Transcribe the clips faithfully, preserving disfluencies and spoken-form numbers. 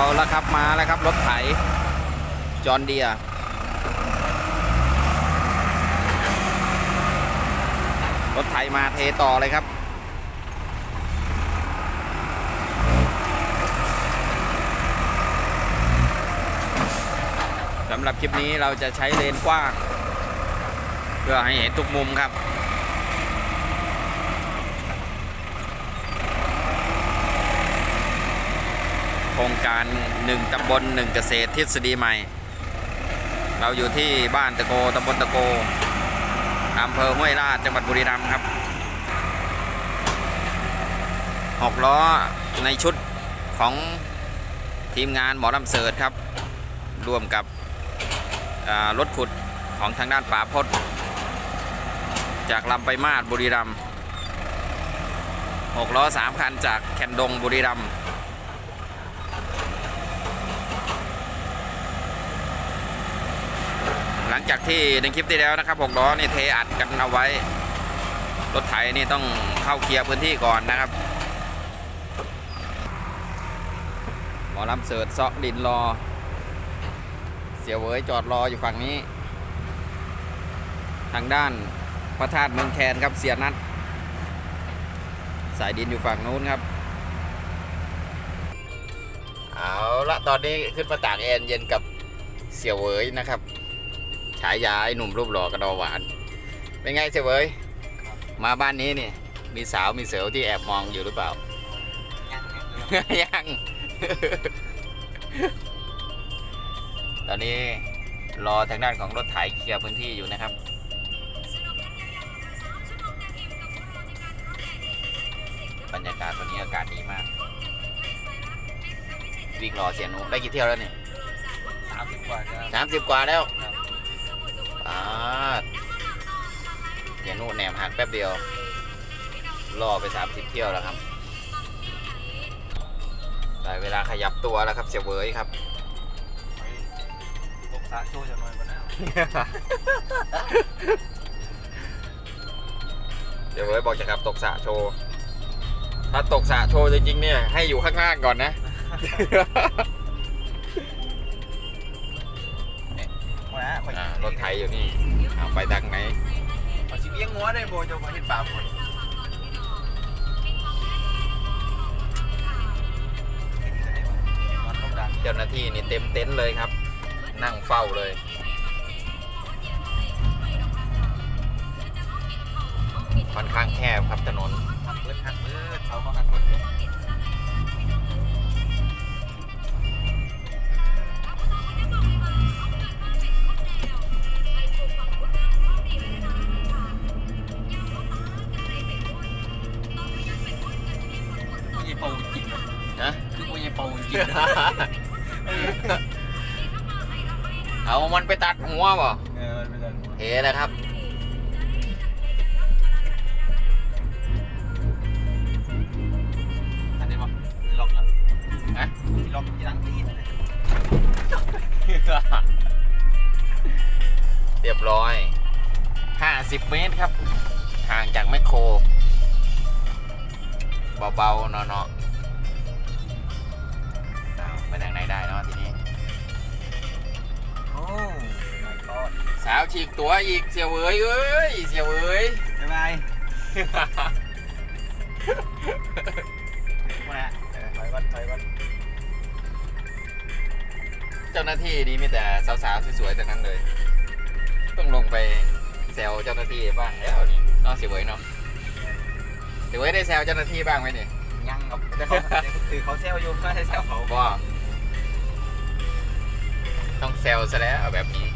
ละครับมาแล้วครับรถไถจอห์นเดียร์รถไถมาเทต่อเลยครับสำหรับคลิปนี้เราจะใช้เลนกว้างเพื่อให้เห็นทุกมุมครับโครงการหนึ่งตำบลหนึ่งเกษตรทฤษฎีใหม่เราอยู่ที่บ้านตะโกตำบลตะโกอำเภอห้วยราชจังหวัดบุรีรัมย์ครับหกล้อในชุดของทีมงานหมอลำเสิร์ชครับร่วมกับรถขุดของทางด้านป่าพดจากลำไปมาศบุรีรัมย์หกล้อสามคันจากแคนดงบุรีรัมย์หลังจากที่ในคลิปที่แล้วนะครับหกล้อนี่เทอัดกันเอาไว้รถไถนี่ต้องเข้าเคลียร์พื้นที่ก่อนนะครับหมอลำเสิร์ชเซาะดินรอเสียเวยจอดรออยู่ฝั่งนี้ทางด้านพระธาตุเมืองแคนครับเสียนัดสายดินอยู่ฝั่งนู้นครับเอาละตอนนี้ขึ้นมาตากแอร์เย็นกับเสียเวยนะครับฉายาไอ้หนุ่มรูปหล่อกระดอหวานเป็นไงเสียเวยมาบ้านนี้นี่มีสาวมีเสือที่แอบมองอยู่หรือเปล่ายัง ตอนนี้รอทางด้านของรถไถเคลียร์พื้นที่อยู่นะครับบรรยากาศวันนี้อากาศดีมากวิ่งรอเสียนุได้กี่เที่ยวแล้วนี่สามสิบกว่าสามสิบกว่าแล้วอ่าเสียนุแหนมหักแป๊บเดียวรอไปสามสิบเที่ยวแล้วครับได้เวลาขยับตัวแล้วครับเสียเวยครับตกสะโชว์จะน้อยกว่านั้นเสียเวยบอกจะขับตกสะโชว์ถ้าตกสะโชว์จริงๆเนี่ยให้อยู่ข้างล่างก่อนนะรถไถอยู่นี่เอาไปทางไหนเอาชีวิตงัวได้โบจะมาเห็นป่าหมดเจ้าหน้าที่นี่เต็มเต็นท์เลยครับนั่งเฝ้าเลยค่อนข้างแคบครับถนนหักเลือดหักเลือดเขาก็หักเลือดเป่าจริงนะคือไม่ใช่เป่าจริงเอามันไปตัดหัวป่ะเออไปตัดเฮ้นะครับอันนี้ป่ะล็อกแล้วฮะล็อกที่หลังที่เลยเรียบร้อยห้าสิบเมตรครับห่างจากแมคโครเบาๆเนาะๆไปทางไหนได้เนาะทีนี้โอ้ my god สาวฉีกตัวอีกเสียเวยเอ้ยเสียเวยบ๊ายบายมาถอยก่อนถอยก่อนเจ้าหน้าที่นี่มีแต่สาวๆสวยๆทั้งนั้นเลยต้องลงไปแซวเจ้าหน้าที่บ้างแล้วนี่เนาะเสียเวยเนาะถือว่าได้แซวเจ้าหน้าที่บ้างไหมเนี่ยยังครับแต่เขาถือเขาแซวอยู่ไม่ได้แซวเขาบ่ต้องแซวซะแล้วแบบนี้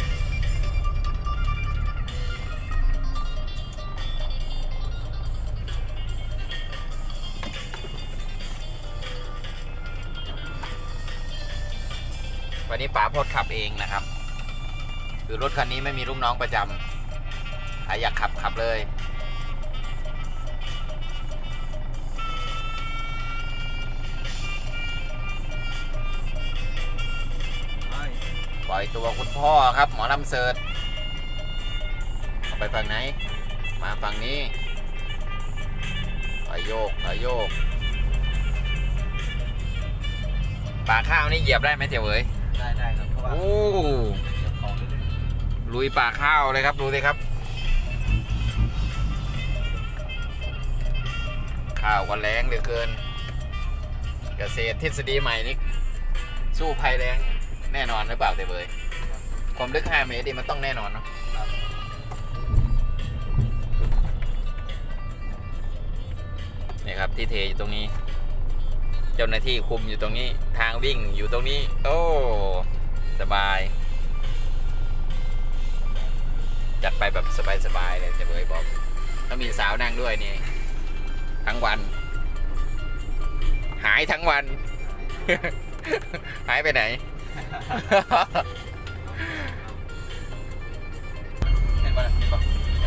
วันนี้ป๋าพดขับเองนะครับคือรถคันนี้ไม่มีลูกน้องประจำใครอยากขับขับเลยปล่อยตัวคุณพ่อครับหมอลำเสิร์ชไปฝั่งไหนมาฝั่งนี้ถอยโยกถอยโยกป่าข้าวนี่เหยียบได้ไหมเจ๋วเอ๋ยได้ได้ครับเพราะว่าโอ้ลุยป่าข้าวเลยครับดูสิครับข้าวก็แรงเหลือเกินเกษตรทฤษฎีใหม่นี่สู้ภัยแรงแน่นอนหรือเปล่าเจ๋วเอ๋ยความลึกห้าเมตรมันต้องแน่นอนเนาะนี่ครับที่เทอยู่ตรงนี้เจ้าหน้าที่คุมอยู่ตรงนี้ทางวิ่งอยู่ตรงนี้โอ้สบายจัดไปแบบสบายๆเลยเฉยๆบอกต้องมีสาวนั่งด้วยนี่ทั้งวันหายทั้งวัน หายไปไหนเห็นป่ะเห็นป่ะ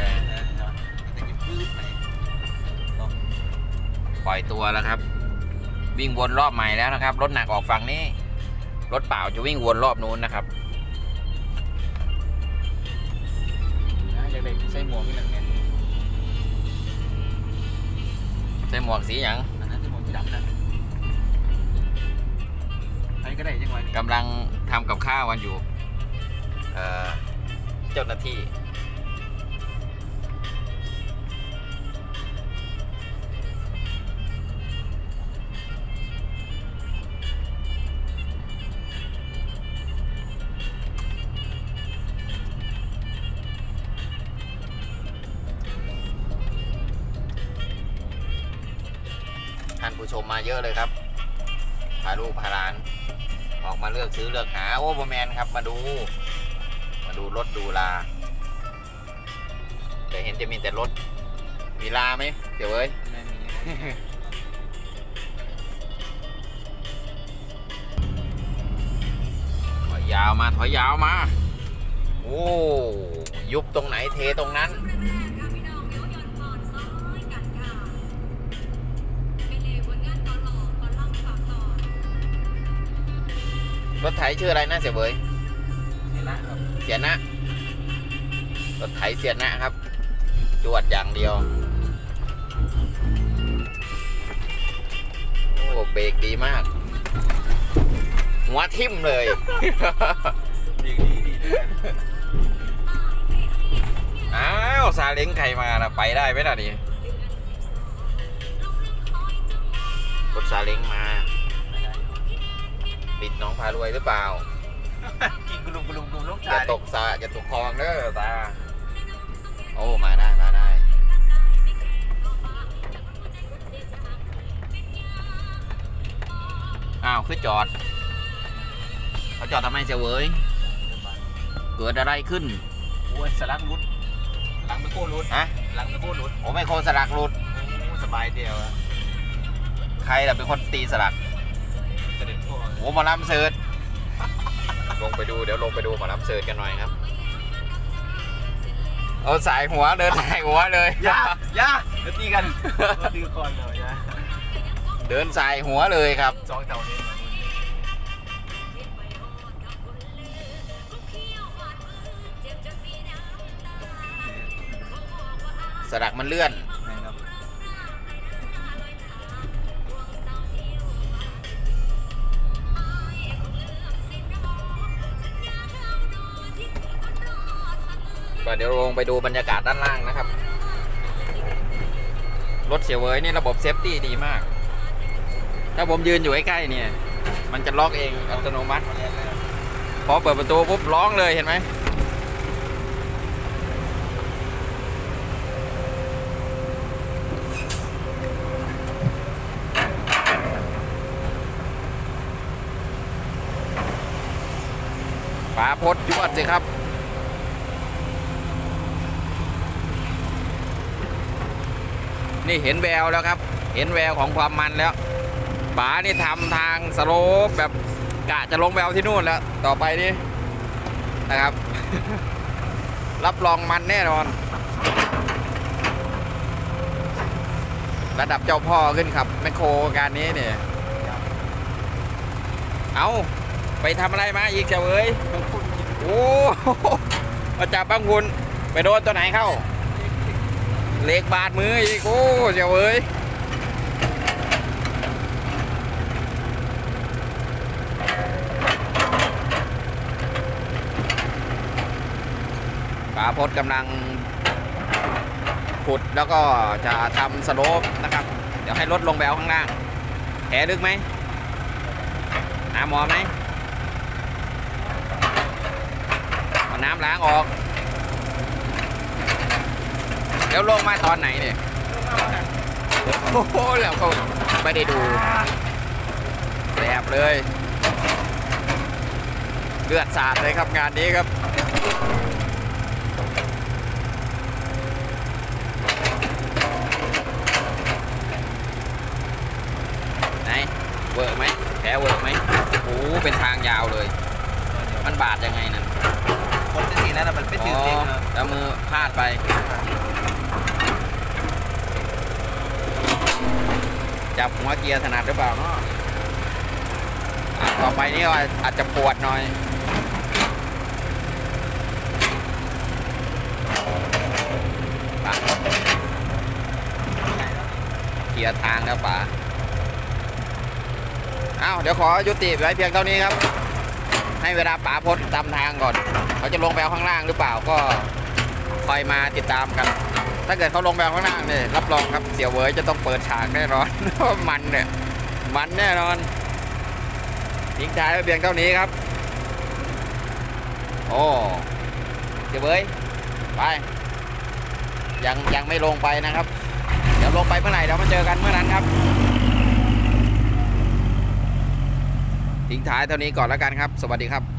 ปล่อยตัวแล้วครับวิ่งวนรอบใหม่แล้วนะครับรถหนักออกฝั่งนี้รถเปล่าจะวิ่งวนรอบนู้นนะครับอยากได้ใส่หมวกนี่แหละเนี่ยใส่หมวกสีหยังอันนั้นใส่หมวกสีดำนะใครก็ได้ยังไงกำลังทำกับข้าวกันอยู่เจ้าหน้าที่ท่านผู้ชมมาเยอะเลยครับพาลูกพาหลานออกมาเลือกซื้อเลือกหาโอ้โบแมนครับมาดูมาดูรถดูลาแต่เห็นจะมีแต่รถมีลาไหมเดี๋ยวเว้ยไม่มีถอยยาวมาถอยยาวมาโอ้ยุบตรงไหนเทตรงนั้นรถไถชื่ออะไรนะเสียเบยเสียนะครับเสียนะรถไถเสียนะครับจวดอย่างเดียวโอ้เบรกดีมากหัวทิ่มเลยดีดีดีอ้าวซาเล้งใครมาล่ะไปได้ไหมล่ะนี่รถซาเล้งมาติดน้องพารวยหรือเปล่ากินกุลุมกุลุมกุลุมลูกชายอย่าตกสาอย่าตกคลองเด้อตาโอ้มาได้มาได้อ้าวคือจอดเขาจอดทำไมเจ้าเว้ยเกิดอะไรขึ้นโอ้ยสลักรุดหลังไม่โค้รุดฮะหลังไม่โค้รุดโอ้ไม่โค้สลักรุดสบายเดียวใครล่ะเป็นคนตีสลักโอ้หมอลำเสิร์ตลงไปดูเดี๋ยวลงไปดูหมอลำเสิร์ตกันหน่อยครับเอาสายหัวเดินสายหัวเลยย่าย่าเดี๋ยวตีกันตีก่อนเลยย่าเดินสายหัวเลยครับสองเท่านี้สลักมันเลื่อนเดี๋ยวลงไปดูบรรยากาศด้านล่างนะครับรถเสียเวยนี่ระบบเซฟตี้ดีมากถ้าผมยืนอยู่ใกล้ๆเนี่ยมันจะล็อกเองอัตโนมัติพอเปิดประตูปุ๊บร้องเลยเห็นไหมฝาพดจวดสิครับนี่เห็นแววแล้วครับเห็นแววของความมันแล้วป๋านี่ทำทางสโลปแบบกะจะลงแววที่นู่นแล้วต่อไปนี่นะครับ รับรองมันแน่นอนระดับเจ้าพ่อขึ้นครับแมคโครการนี้เนี่ยเอาไปทำอะไรมาอีกเจ้าเอ้ยโอ้มาจับบ้างคุณไปโดนตัวไหนเข้าเล็กบาดมืออีกโอ้เจ้าเอ้ยป๋าพจน์กำลังขุดแล้วก็จะทำสโลปนะครับ เดี๋ยวให้รถลงไปเอาข้างล่างแผลลึกไหมหาหมอไหมเอาน้ำล้างออก เดี๋ยวลงมาตอนไหนเนี่ยโอ้โหแล้วเขาไม่ได้ดูแสบเลยเลือดสาดเลยครับงานนี้ครับไหนเวิร์กไหมแผลเวิร์กไหมโอ้เป็นทางยาวเลยมันบาดยังไงนั่นคนที่สี่นั่นมันเป็นถือเต็งนะแล้วมือพลาดไปจับหัวเกียร์ถนัดหรือเปล่าเนาะอ่ะต่อไปนี่อาจจะปวดหน่อยป่ะเกียร์ทางแล้วป่ะอ้าวเดี๋ยวขอยุติไว้เพียงเท่านี้ครับให้เวลาป๋าพจน์ตามทางก่อนเขาจะลงไปเอาข้างล่างหรือเปล่าก็คอยมาติดตามกันถ้าเกิดเขาลงไปเอาข้างล่างเนี่ยรับรองครับเสี่ยวเวยจะต้องเปิดฉากแน่นอน เพราะมันเนี่ยมันแน่นอนทิ้งท้ายไว้เพียงเท่านี้ครับโอ้เสี่ยวเวยไปยังยังไม่ลงไปนะครับเดี๋ยวลงไปเมื่อไหร่เดี๋ยวมาเจอกันเมื่อนั้นครับทิ้งท้ายเท่านี้ก่อนแล้วกันครับสวัสดีครับ